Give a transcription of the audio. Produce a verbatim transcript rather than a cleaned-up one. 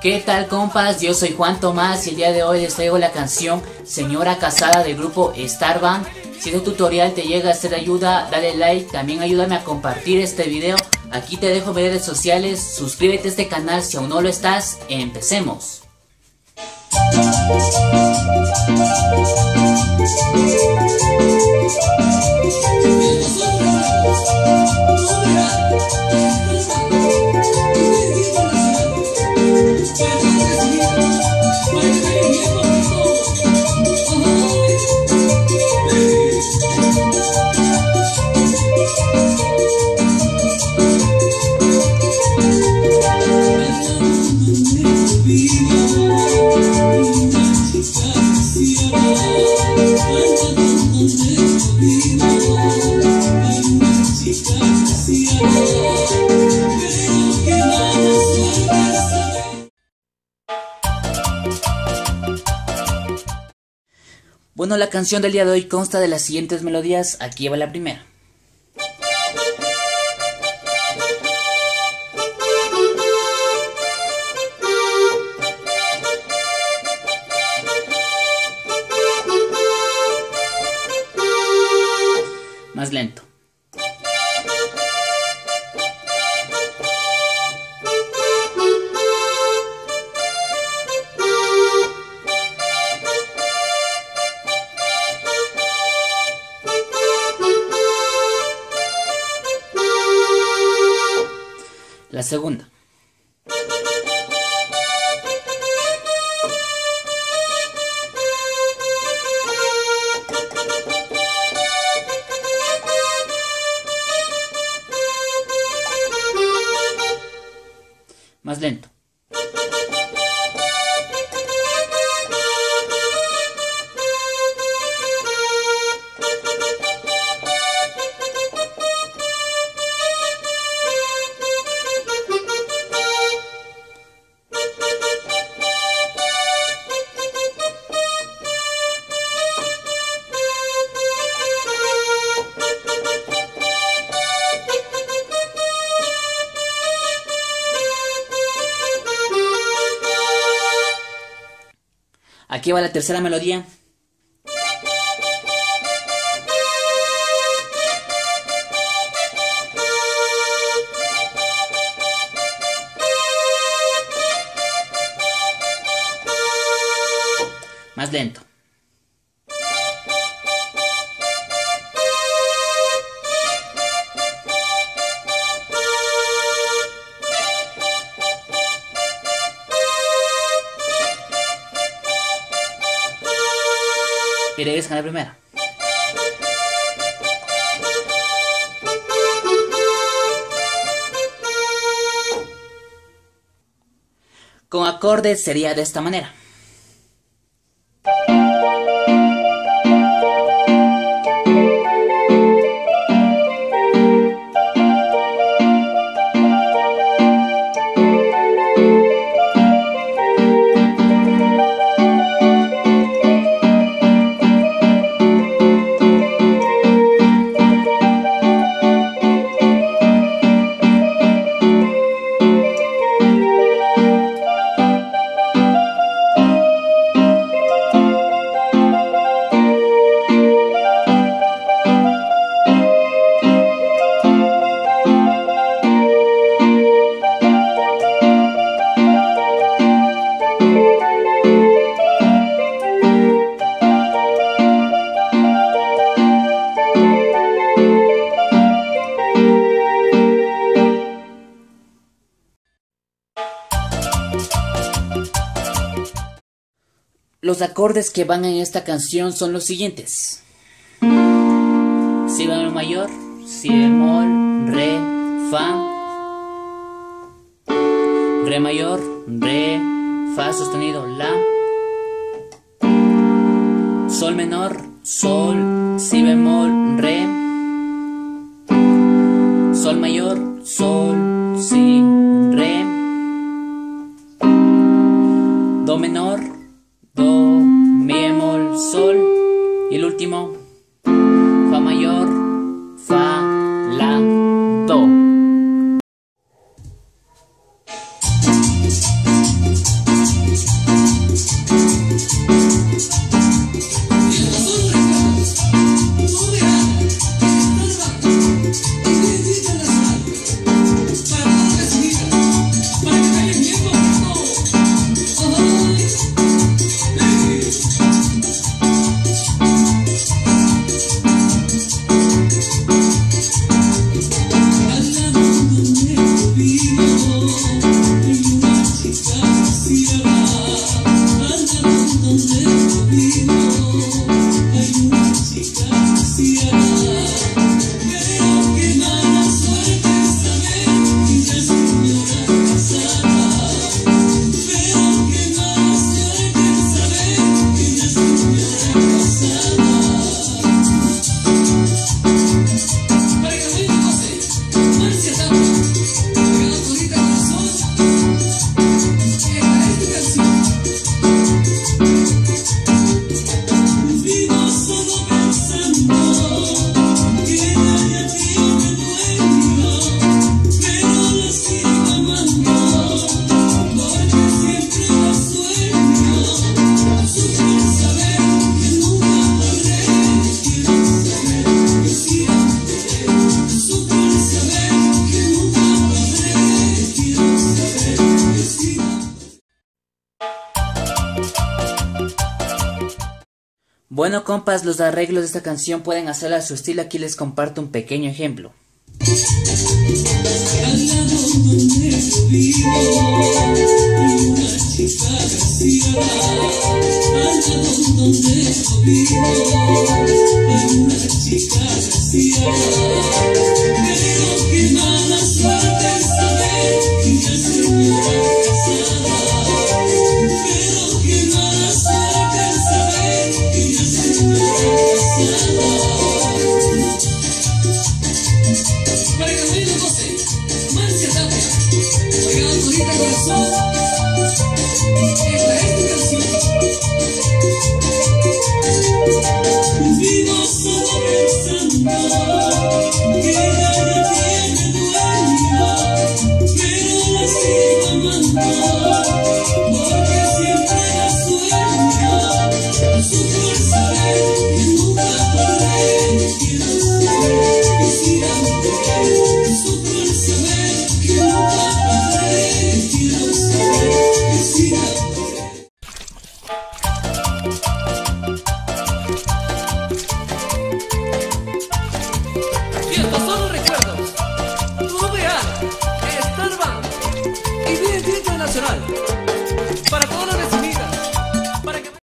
¿Qué tal, compas? Yo soy Juan Tomás y el día de hoy les traigo la canción Señora Casada del grupo Star Band. Si este tutorial te llega a ser de ayuda, dale like, también ayúdame a compartir este video. Aquí te dejo mis redes sociales, suscríbete a este canal si aún no lo estás. Empecemos. Bueno, la canción del día de hoy consta de las siguientes melodías. Aquí va la primera. Más lento. La segunda. Más lento. Aquí va la tercera melodía. Más lento. Y regresan a la primera. Con acordes sería de esta manera. Los acordes que van en esta canción son los siguientes: si bemol mayor, si bemol, re, fa, re mayor, re, fa sostenido, la, sol menor, sol, si bemol, re, sol mayor, sol, si, re, do menor, do, mi bemol, sol, y el último, fa mayor, fa, la, do. Bueno compas, los arreglos de esta canción pueden hacerla a su estilo. Aquí les comparto un pequeño ejemplo. Al lado donde yo vivo hay una chica García. Al lado donde yo vivo hay una chica García. Pero qué mala suerte saber que ya es señora casada. Pero qué mala suerte saber que ya es señora casada. Para Camilo José, Marcia Tapia, oiga Dorita Corazón, esta es tu canción. Vivo solo pensando que ella ya tiene dueño, pero la sigo amando, porque siempre la sueño. Sufro saber que nunca podré, quiero saber que siempre. Sufro saber que nunca podré, quiero saber que siempre. Y estos son los recuerdos. V A, Star Band y B N T Internacional.